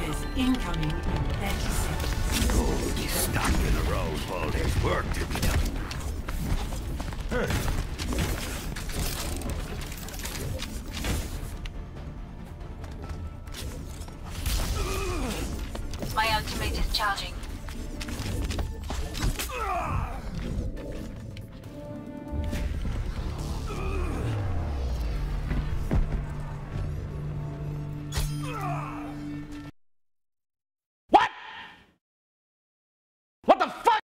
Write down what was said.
Attackers incoming in 30 seconds. Gold is stuck in a row while there's work to be done. My ultimate is charging.